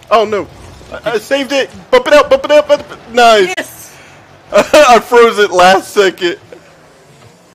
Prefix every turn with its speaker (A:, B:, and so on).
A: Oh no! I saved it. Bump it up! Bump it up! Bump it up. Nice.
B: Yes.
A: I froze it last second.